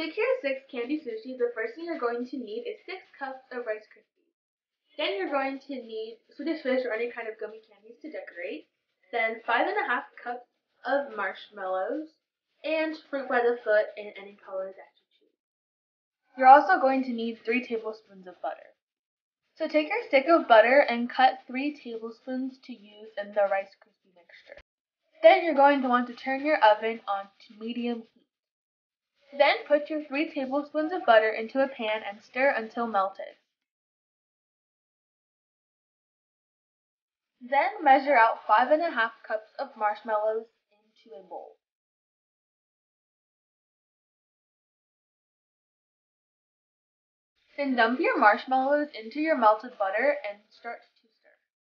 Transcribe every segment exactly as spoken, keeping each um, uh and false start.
Big Hero six Candy Sushi, the first thing you're going to need is six cups of Rice Krispies. Then you're going to need Swedish Fish or any kind of gummy candies to decorate. Then five and a half cups of marshmallows and fruit by the foot in any color that you choose. You're also going to need three tablespoons of butter. So take your stick of butter and cut three tablespoons to use in the Rice Krispie mixture. Then you're going to want to turn your oven on to medium heat. Then put your three tablespoons of butter into a pan and stir until melted. Then measure out five and a half cups of marshmallows into a bowl. Then dump your marshmallows into your melted butter and start to stir.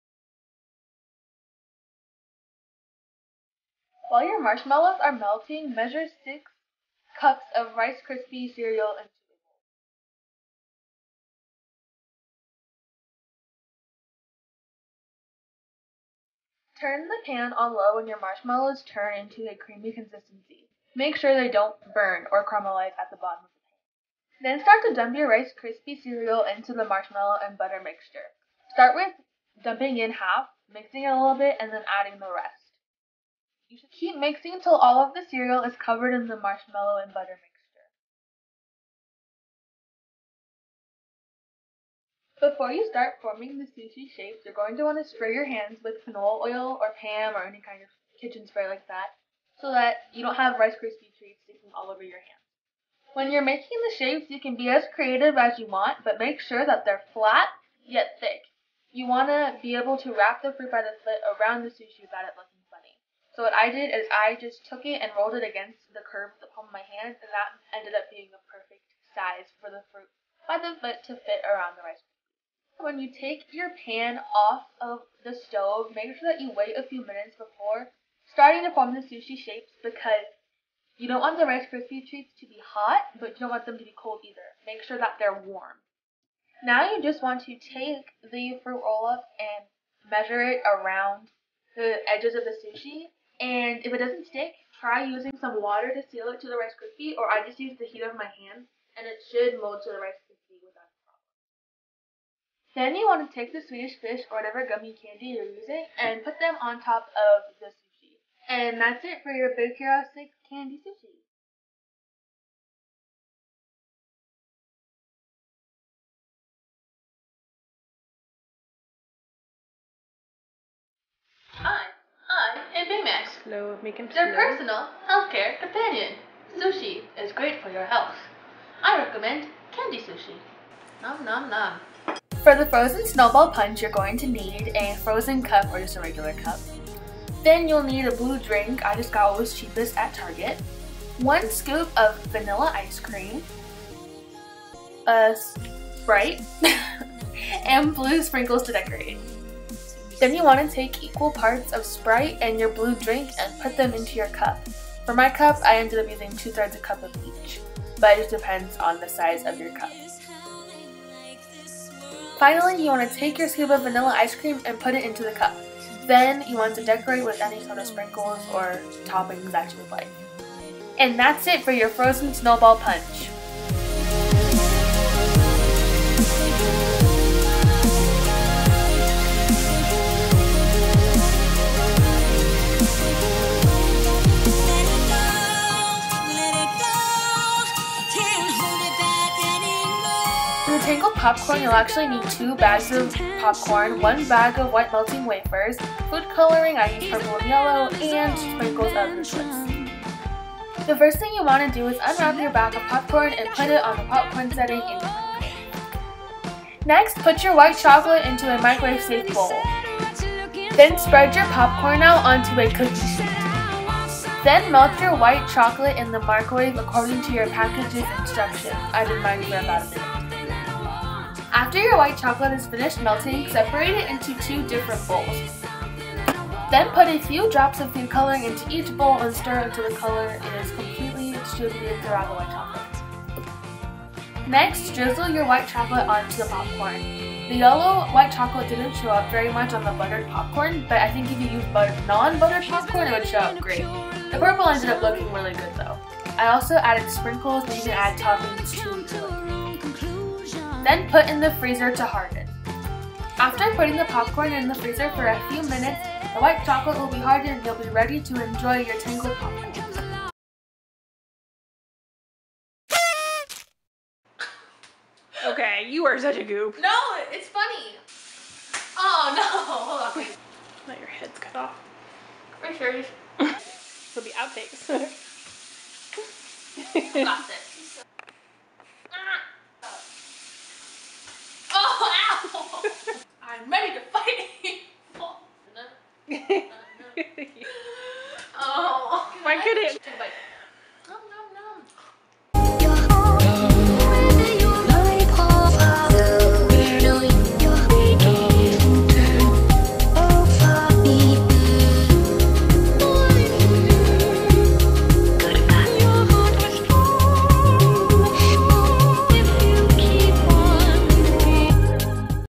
While your marshmallows are melting, measure six cups of Rice Krispie cereal into a bowl. Turn the pan on low when your marshmallows turn into a creamy consistency. Make sure they don't burn or caramelize at the bottom of the pan. Then start to dump your Rice Krispie cereal into the marshmallow and butter mixture. Start with dumping in half, mixing it a little bit, and then adding the rest. You should keep mixing until all of the cereal is covered in the marshmallow and butter mixture. Before you start forming the sushi shapes, you're going to want to spray your hands with canola oil or P A M or any kind of kitchen spray like that, so that you don't have Rice Krispie treats sticking all over your hands. When you're making the shapes, you can be as creative as you want, but make sure that they're flat yet thick. You want to be able to wrap the fruit by the foot around the sushi without it looking funny. So what I did is I just took it and rolled it against the curve of the palm of my hand, and that ended up being the perfect size for the fruit by the foot to fit around the Rice Krispies. When you take your pan off of the stove, make sure that you wait a few minutes before starting to form the sushi shapes, because you don't want the Rice Krispie treats to be hot, but you don't want them to be cold either. Make sure that they're warm. Now you just want to take the fruit roll-up and measure it around the edges of the sushi. And if it doesn't stick, try using some water to seal it to the Rice Krispie, or I just use the heat of my hand, and it should mold to the Rice Krispie without a problem. Then you want to take the Swedish Fish or whatever gummy candy you're using and put them on top of the sushi. And that's it for your Big Hero six Candy Sushi. Hi. I'm Baymax, Slow, make him your slow. personal healthcare companion. Sushi is great for your health. I recommend candy sushi. Nom nom nom. For the frozen snowball punch, you're going to need a frozen cup or just a regular cup. Then you'll need a blue drink. I just got what was cheapest at Target. One scoop of vanilla ice cream, a Sprite, and blue sprinkles to decorate. Then you want to take equal parts of Sprite and your blue drink and put them into your cup. For my cup, I ended up using two thirds a cup of each, but it just depends on the size of your cup. Finally, you want to take your scoop of vanilla ice cream and put it into the cup. Then you want to decorate with any sort of sprinkles or toppings that you would like. And that's it for your frozen snowball punch. Tangled popcorn, you'll actually need two bags of popcorn, one bag of white melting wafers, food coloring, I use purple and yellow, and sprinkles of your choice. The first thing you want to do is unwrap your bag of popcorn and put it on the popcorn setting in the microwave. Next, put your white chocolate into a microwave-safe bowl. Then spread your popcorn out onto a cookie sheet. Then melt your white chocolate in the microwave according to your package's instructions. I did mine for about a minute. After your white chocolate is finished melting, separate it into two different bowls. Then put a few drops of food coloring into each bowl and stir until the color is completely distributed throughout the white chocolate. Next, drizzle your white chocolate onto the popcorn. The yellow white chocolate didn't show up very much on the buttered popcorn, but I think if you use non-buttered popcorn, it would show up great. The purple ended up looking really good though. I also added sprinkles, but you can add toppings to your liking. Then put in the freezer to harden. After putting the popcorn in the freezer for a few minutes, the white chocolate will be hardened and you'll be ready to enjoy your Tangled popcorn. Okay, you are such a goof. No, it's funny. Oh no, hold on. Wait. Let your head's cut off. For sure. It'll be outtakes. Got this.